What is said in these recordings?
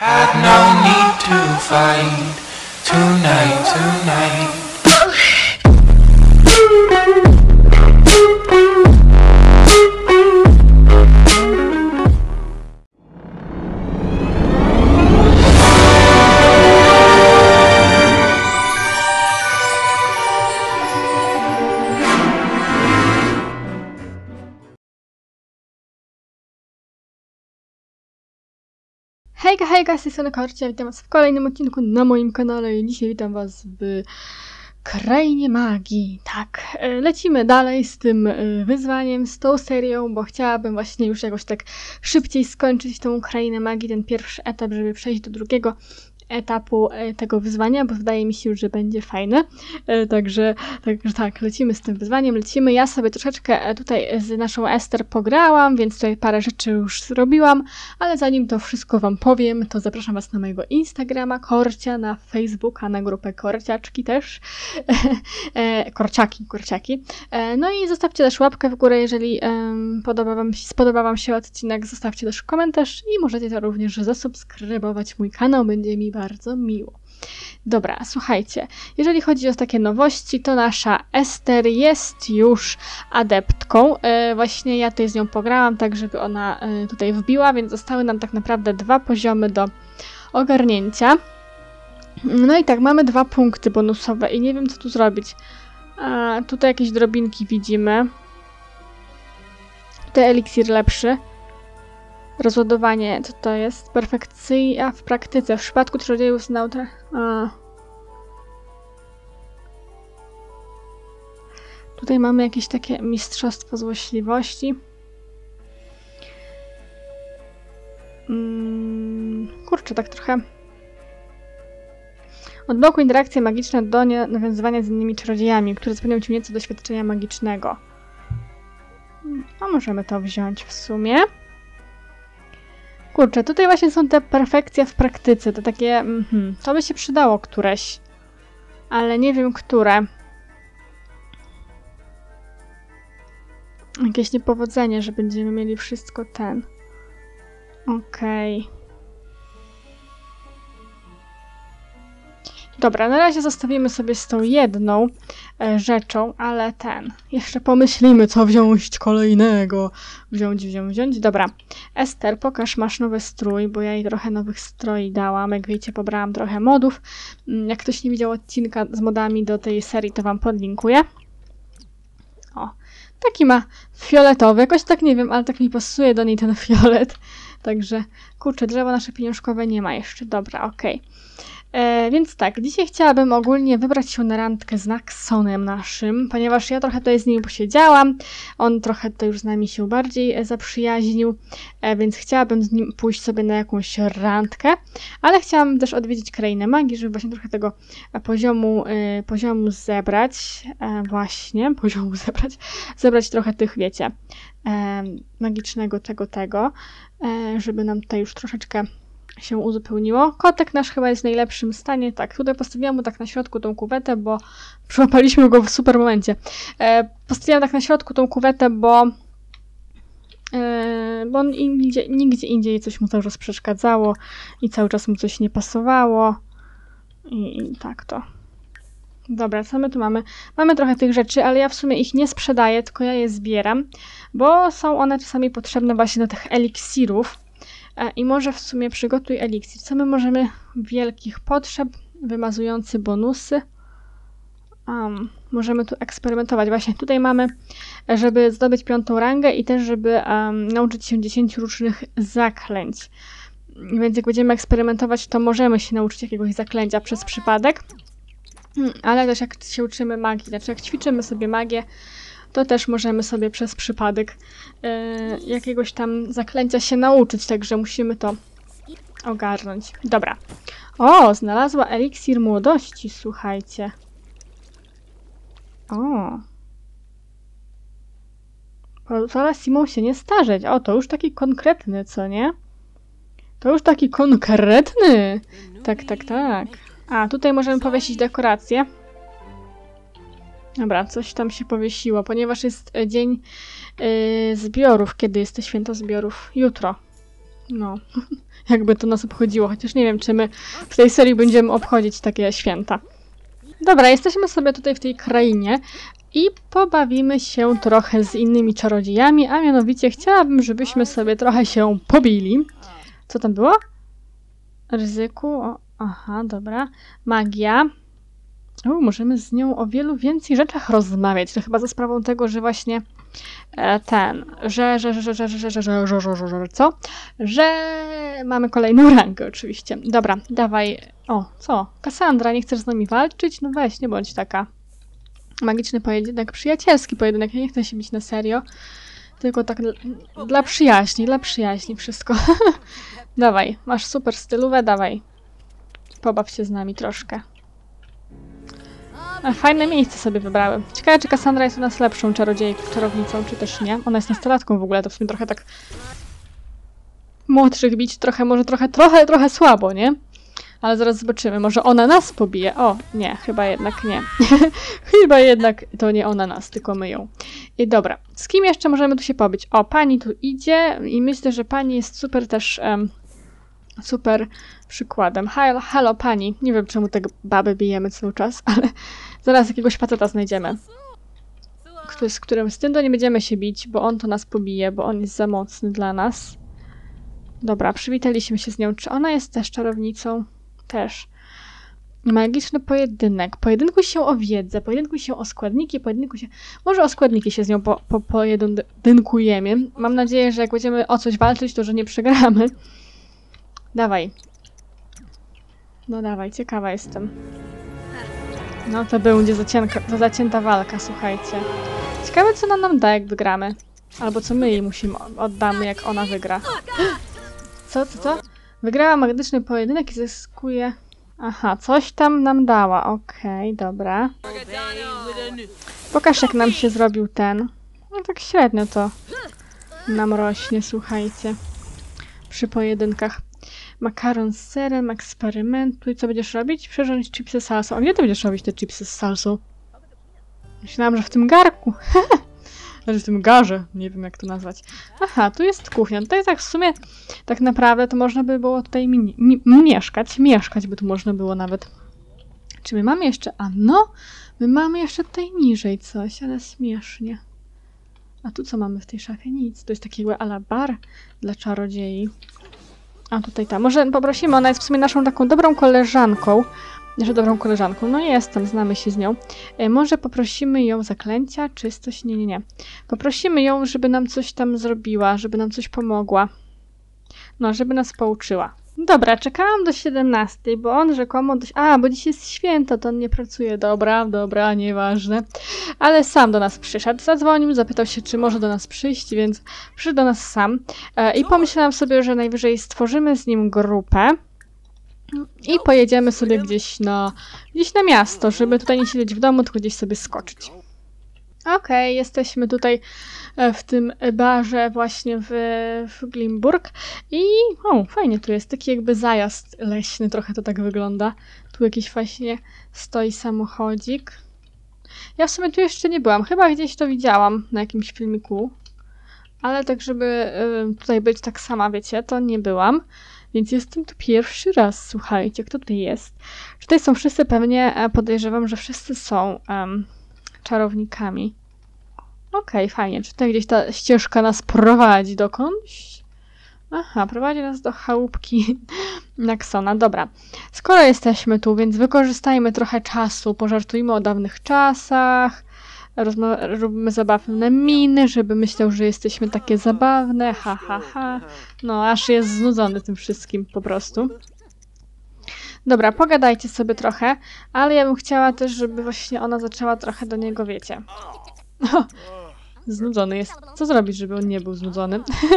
Had no need to fight tonight. Hejka, z tej strony Korcia, witam was w kolejnym odcinku na moim kanale i dzisiaj witam was w Krainie Magii. Tak, lecimy dalej z tym wyzwaniem, z tą serią, bo chciałabym właśnie już jakoś tak szybciej skończyć tą Krainę Magii, ten pierwszy etap, żeby przejść do drugiego etapu tego wyzwania, bo wydaje mi się, że będzie fajne. Także tak, lecimy z tym wyzwaniem, lecimy. Ja sobie troszeczkę tutaj z naszą Ester pograłam, więc tutaj parę rzeczy już zrobiłam, ale zanim to wszystko wam powiem, to zapraszam was na mojego Instagrama, Korcia, na Facebooka, na grupę Korciaczki też. Korciaki. No i zostawcie też łapkę w górę, jeżeli spodoba wam się odcinek, zostawcie też komentarz i możecie to również zasubskrybować mój kanał, będzie mi bardzo miło. Dobra, słuchajcie, jeżeli chodzi o takie nowości, to nasza Ester jest już adeptką. Właśnie ja tutaj z nią pograłam, tak żeby ona tutaj wbiła, więc zostały nam tak naprawdę 2 poziomy do ogarnięcia. No i tak, mamy 2 punkty bonusowe i nie wiem, co tu zrobić. Tutaj jakieś drobinki widzimy. Tutaj eliksir lepszy. Rozładowanie, co to jest? Perfekcyjna w praktyce. W przypadku czarodziejów z nautra... Tutaj mamy jakieś takie mistrzostwo złośliwości. Kurczę, tak trochę... Od boku interakcje magiczne do nawiązywania z innymi czarodziejami, które zapewnią ci nieco doświadczenia magicznego. A możemy to wziąć w sumie. Kurczę, tutaj właśnie są te perfekcje w praktyce, to takie... to by się przydało któreś. Ale nie wiem, które. Jakieś niepowodzenie, że będziemy mieli wszystko ten. Okej. Dobra, na razie zostawimy sobie z tą jedną rzeczą, ale jeszcze pomyślimy, co wziąć kolejnego. Wziąć. Dobra. Ester, pokaż, masz nowy strój, bo ja jej trochę nowych stroi dałam. Jak wiecie, pobrałam trochę modów. Jak ktoś nie widział odcinka z modami do tej serii, to wam podlinkuję. O, taki ma fioletowy. Jakoś tak nie wiem, ale tak mi pasuje do niej ten fiolet. Także, kurczę, drzewo nasze pieniążkowe nie ma jeszcze. Dobra, okej. Więc tak, dzisiaj chciałabym ogólnie wybrać się na randkę z Naxonem naszym, ponieważ ja trochę tutaj z nim posiedziałam, on trochę tutaj już z nami się bardziej zaprzyjaźnił, więc chciałabym z nim pójść sobie na jakąś randkę, ale chciałam też odwiedzić Krainę Magii, żeby właśnie trochę tego poziomu zebrać, zebrać trochę tych, wiecie, magicznego tego, żeby nam tutaj już troszeczkę się uzupełniło. Kotek nasz chyba jest w najlepszym stanie. Tak, tutaj postawiłam mu tak na środku tą kuwetę, bo przyłapaliśmy go w super momencie. Postawiłam tak na środku tą kuwetę, bo on nigdzie indziej coś mu cały czas przeszkadzało i cały czas mu coś nie pasowało. I tak to. Dobra, co my tu mamy? Mamy trochę tych rzeczy, ale ja w sumie ich nie sprzedaję, tylko ja je zbieram, bo są one czasami potrzebne właśnie do tych eliksirów. I może w sumie przygotuj eliksir. Co my możemy? Wielkich potrzeb, wymazujący bonusy. Możemy tu eksperymentować. Właśnie tutaj mamy, żeby zdobyć 5. rangę i też, żeby nauczyć się 10 różnych zaklęć. Więc jak będziemy eksperymentować, to możemy się nauczyć jakiegoś zaklęcia przez przypadek. Ale też jak się uczymy magii, znaczy jak ćwiczymy sobie magię, to też możemy sobie przez przypadek jakiegoś tam zaklęcia się nauczyć, także musimy to ogarnąć. Dobra. O, znalazła eliksir młodości, słuchajcie. O. Pozwala Simon się nie starzeć. O, to już taki konkretny, co nie? To już taki konkretny. Tak. A, tutaj możemy powiesić dekorację. Dobra, coś tam się powiesiło, ponieważ jest dzień zbiorów. Kiedy jest to święto zbiorów? Jutro. No, jakby to nas obchodziło, chociaż nie wiem, czy my w tej serii będziemy obchodzić takie święta. Dobra, jesteśmy sobie tutaj w tej krainie i pobawimy się trochę z innymi czarodziejami, a mianowicie chciałabym, żebyśmy sobie trochę się pobili. Co tam było? Ryzyku. Aha, dobra. Magia. Możemy z nią o wielu więcej rzeczach rozmawiać. To chyba za sprawą tego, że właśnie że mamy kolejną rangę oczywiście. Dobra, dawaj. O, co? Kassandra, nie chcesz z nami walczyć? No weź, nie bądź taka. Magiczny pojedynek, przyjacielski pojedynek. Ja nie chcę się bić na serio. Tylko tak dla przyjaźni wszystko. Dawaj, masz super stylówę, dawaj. Pobaw się z nami troszkę. Fajne miejsce sobie wybrały. Ciekawe, czy Cassandra jest u nas lepszą czarownicą, czy też nie. Ona jest nastolatką w ogóle, to w sumie trochę tak młodszych bić trochę, może trochę słabo, nie? Ale zaraz zobaczymy, może ona nas pobije. O, nie, chyba jednak nie. Chyba jednak to nie ona nas, tylko my ją. I dobra, z kim jeszcze możemy tu się pobić? O, pani tu idzie i myślę, że pani jest super też... super przykładem. Halo pani. Nie wiem, czemu te baby bijemy cały czas, ale zaraz jakiegoś faceta znajdziemy. Z którym z tym to nie będziemy się bić, bo on to nas pobije, bo on jest za mocny dla nas. Dobra, przywitaliśmy się z nią. Czy ona jest też czarownicą? Też. Magiczny pojedynek. Pojedynkuj się o wiedzę, pojedynkuj się o składniki, pojedynkuj się... Może o składniki się z nią pojedynkujemy. Mam nadzieję, że jak będziemy o coś walczyć, to że nie przegramy. Dawaj. No dawaj, ciekawa jestem. No to będzie zacięta walka, słuchajcie. Ciekawe, co ona nam da, jak wygramy. Albo co my jej oddamy, jak ona wygra. Co? Wygrała magiczny pojedynek i zyskuje... Aha, coś tam nam dała. Okej, dobra. Pokaż, jak nam się zrobił ten. No tak średnio to nam rośnie, słuchajcie. Przy pojedynkach. Makaron z serem, eksperymentuj. Co będziesz robić? Przyrządzić chipsy z salsą. A gdzie ty będziesz robić te chipsy z salsą? Myślałam, że w tym garku. Znaczy w tym garze. Nie wiem, jak to nazwać. Aha, tu jest kuchnia. Tutaj tak w sumie, tak naprawdę to można by było tutaj mieszkać. Mieszkać by tu można było nawet. Czy my mamy jeszcze... A no! My mamy jeszcze tutaj niżej coś, ale śmiesznie. A tu co mamy w tej szafie? Nic. To jest takiego a la bar dla czarodziei. A tutaj ta. Może poprosimy, ona jest w sumie naszą taką dobrą koleżanką. No jestem, znamy się z nią. Może poprosimy ją zaklęcia, czystość? Nie. Poprosimy ją, żeby nam coś tam zrobiła, żeby nam coś pomogła. No, żeby nas pouczyła. Dobra, czekałam do 17, bo on rzekomo... bo dziś jest święto, to on nie pracuje. Dobra, nieważne. Ale sam do nas przyszedł, zadzwonił, zapytał się, czy może do nas przyjść, więc przyszedł do nas sam. I pomyślałam sobie, że najwyżej stworzymy z nim grupę i pojedziemy sobie gdzieś na miasto, żeby tutaj nie siedzieć w domu, tylko gdzieś sobie skoczyć. Okej, jesteśmy tutaj w tym barze właśnie w Glimburg i fajnie tu jest, taki jakby zajazd leśny, trochę to tak wygląda. Tu jakiś właśnie stoi samochodzik. Ja w sumie tu jeszcze nie byłam, chyba gdzieś to widziałam na jakimś filmiku, ale tak żeby tutaj być tak sama, wiecie, to nie byłam. Więc jestem tu pierwszy raz, słuchajcie, kto tutaj jest? Tutaj są wszyscy, pewnie podejrzewam, że wszyscy są czarownikami. Okej, fajnie. Czy tutaj gdzieś ta ścieżka nas prowadzi dokądś? Aha, prowadzi nas do chałupki Naxona. Dobra. Skoro jesteśmy tu, więc wykorzystajmy trochę czasu, pożartujmy o dawnych czasach, robimy zabawne miny, żeby myślał, że jesteśmy takie zabawne, ha. No, aż jest znudzony tym wszystkim po prostu. Dobra, pogadajcie sobie trochę, ale ja bym chciała też, żeby właśnie ona zaczęła trochę do niego, wiecie. Znudzony jest. Co zrobić, żeby on nie był znudzony?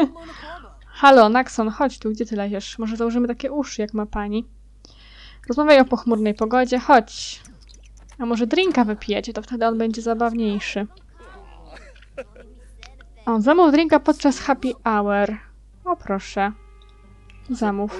Halo, Naxon, chodź tu, gdzie ty leziesz? Może założymy takie uszy, jak ma pani? Rozmawiaj o pochmurnej pogodzie, chodź. A może drinka wypijecie, to wtedy on będzie zabawniejszy. O, zamów drinka podczas happy hour. O, proszę. Zamów.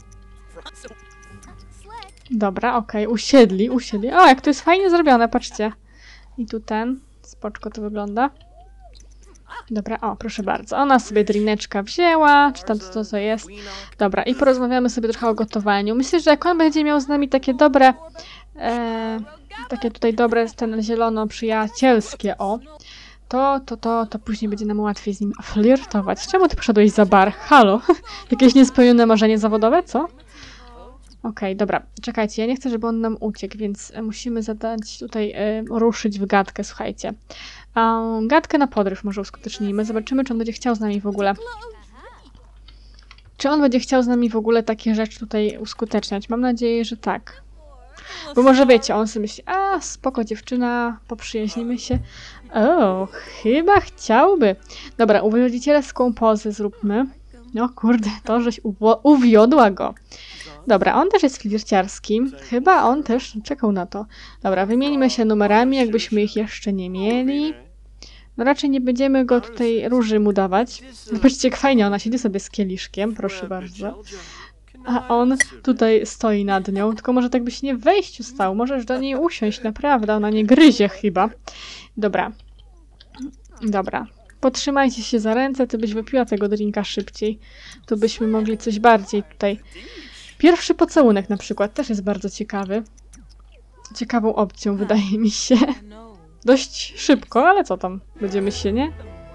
Dobra, okej, usiedli. O, jak to jest fajnie zrobione, patrzcie. I tu spoczko to wygląda. Dobra, o, proszę bardzo. Ona sobie drineczka wzięła, czy tam co jest. Dobra, i porozmawiamy sobie trochę o gotowaniu. Myślę, że jak on będzie miał z nami takie dobre, takie tutaj dobre, ten zielono przyjacielskie, o, to później będzie nam łatwiej z nim flirtować. Czemu ty poszedłeś za bar? Halo? Jakieś niespełnione marzenie zawodowe, co? Okej, dobra, czekajcie, ja nie chcę, żeby on nam uciekł, więc musimy zadać tutaj, ruszyć w gadkę, słuchajcie. Gadkę na podryw może uskutecznijmy, zobaczymy, czy on będzie chciał z nami w ogóle. Czy on będzie chciał z nami w ogóle takie rzeczy tutaj uskuteczniać? Mam nadzieję, że tak. Bo może wiecie, on sobie myśli, a spoko dziewczyna, poprzyjaźnimy się. O, chyba chciałby. Dobra, uwodzicielską pozę zróbmy. No kurde, to żeś uwiodła go. Dobra, on też jest flirciarski. Chyba on też czekał na to. Dobra, wymieńmy się numerami, jakbyśmy ich jeszcze nie mieli. No raczej nie będziemy go tutaj róży mu dawać. Zobaczcie, jak fajnie ona siedzi sobie z kieliszkiem, proszę bardzo. A on tutaj stoi nad nią, tylko może tak byś nie w wejściu stał. Możesz do niej usiąść, naprawdę, ona nie gryzie chyba. Dobra. Dobra. Potrzymajcie się za ręce, ty byś wypiła tego drinka szybciej. To byśmy mogli coś bardziej tutaj... Pierwszy pocałunek na przykład też jest bardzo ciekawy. Ciekawą opcją, wydaje mi się. Dość szybko, ale co tam? Będziemy się, nie?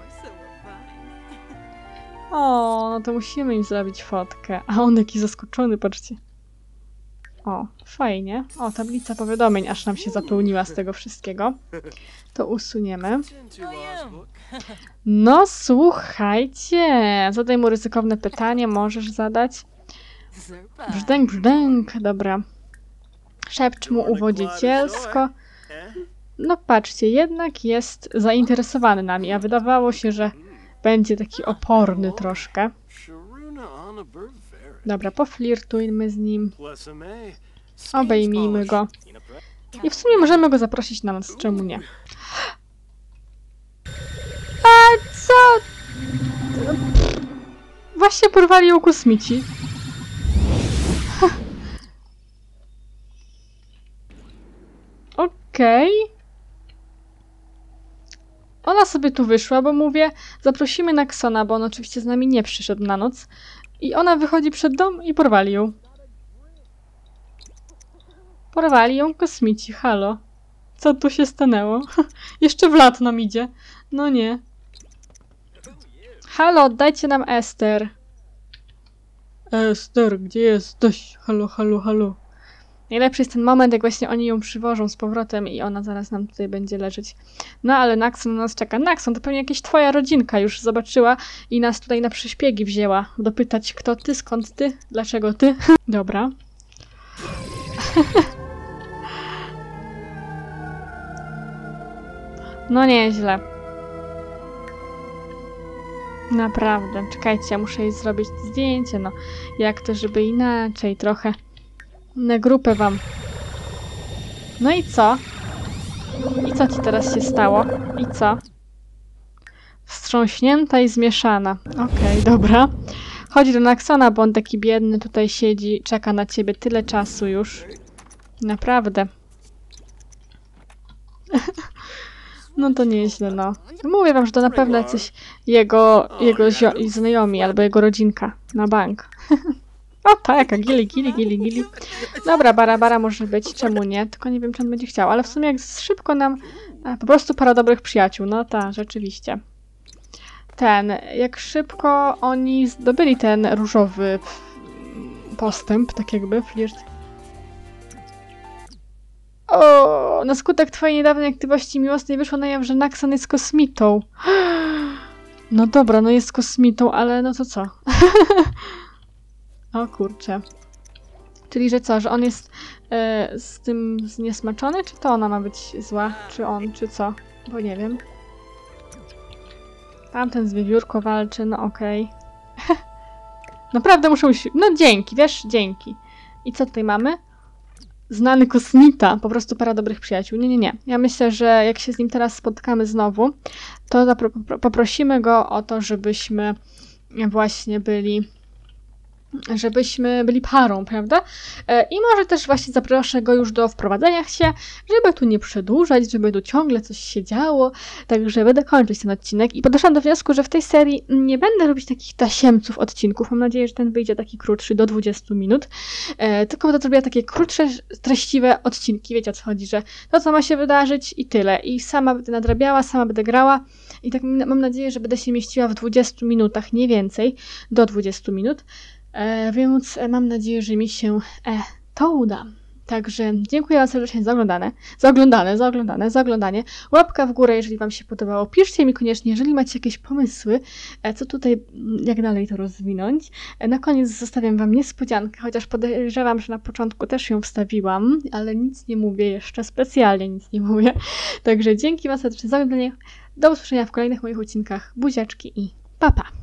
O, no to musimy im zrobić fotkę. A on jaki zaskoczony, patrzcie. O, fajnie. O, tablica powiadomień aż nam się zapełniła z tego wszystkiego. To usuniemy. No słuchajcie, zadaj mu ryzykowne pytanie, możesz zadać. Brzdęk, brzdęk, dobra. Szepcz mu uwodzicielsko. No patrzcie, jednak jest zainteresowany nami, a wydawało się, że będzie taki oporny troszkę. Dobra, poflirtujmy z nim. Obejmijmy go. I w sumie możemy go zaprosić na noc, czemu nie? A co? Właśnie porwali ją kosmici. Okej. Ona sobie tu wyszła, bo mówię, zaprosimy Naxona, bo on oczywiście z nami nie przyszedł na noc. I ona wychodzi przed dom i porwali ją. Porwali ją kosmici, halo. Co tu się stanęło? Jeszcze w lat nam idzie. No nie. Halo, oddajcie nam Ester. Ester, gdzie jesteś? Halo, halo, halo. Najlepszy jest ten moment, jak właśnie oni ją przywożą z powrotem i ona zaraz nam tutaj będzie leżeć. No ale Naxon na nas czeka. Naxon, to pewnie jakaś twoja rodzinka już zobaczyła i nas tutaj na prześpiegi wzięła. Dopytać, kto ty, skąd ty, dlaczego ty. Dobra. No nieźle. Naprawdę. Czekajcie, ja muszę jej zrobić zdjęcie, no. Jak to, żeby inaczej trochę. Na grupę wam. No i co? I co ci teraz się stało? I co? Wstrząśnięta i zmieszana. Okej, dobra. Chodź do Naxona, bo on taki biedny tutaj siedzi, czeka na ciebie tyle czasu już. Naprawdę. No to nieźle, no. Mówię wam, że to na pewno jacyś jego znajomi albo jego rodzinka. Na bank. O tak, gili. Dobra, bara może być, czemu nie? Tylko nie wiem, czy on będzie chciał, ale w sumie jak szybko nam... po prostu para dobrych przyjaciół, no tak, rzeczywiście. Jak szybko oni zdobyli ten różowy postęp, tak jakby, flirt. O, na skutek twojej niedawnej aktywności miłosnej wyszło na jaw, że Naxon jest kosmitą. No dobra, no jest kosmitą, ale no to co? O kurczę. Czyli, że co, że on jest z tym zniesmaczony, czy to ona ma być zła? Czy on, czy co? Bo nie wiem. Tamten z wiewiórką walczy, no okej. Naprawdę muszę no dzięki, wiesz, dzięki. I co tutaj mamy? Znany kosmita, po prostu para dobrych przyjaciół. Nie. Ja myślę, że jak się z nim teraz spotkamy znowu, to poprosimy go o to, żebyśmy właśnie byli żebyśmy byli parą, prawda? I może też właśnie zaproszę go już do wprowadzenia się, żeby tu nie przedłużać, żeby tu ciągle coś się działo, także będę kończyć ten odcinek i podeszłam do wniosku, że w tej serii nie będę robić takich tasiemców odcinków, mam nadzieję, że ten wyjdzie taki krótszy, do 20 minut, tylko będę zrobiła takie krótsze, treściwe odcinki, wiecie o co chodzi, że to co ma się wydarzyć i tyle, i sama będę nadrabiała, sama będę grała i tak mam nadzieję, że będę się mieściła w 20 minutach, nie więcej, do 20 minut, więc mam nadzieję, że mi się to uda. Także dziękuję wam serdecznie za oglądanie. Łapka w górę, jeżeli wam się podobało. Piszcie mi koniecznie, jeżeli macie jakieś pomysły, co tutaj, jak dalej to rozwinąć. Na koniec zostawiam wam niespodziankę, chociaż podejrzewam, że na początku też ją wstawiłam, ale nic nie mówię jeszcze, specjalnie nic nie mówię. Także dzięki wam serdecznie za oglądanie. Do usłyszenia w kolejnych moich odcinkach. Buziaczki i pa pa!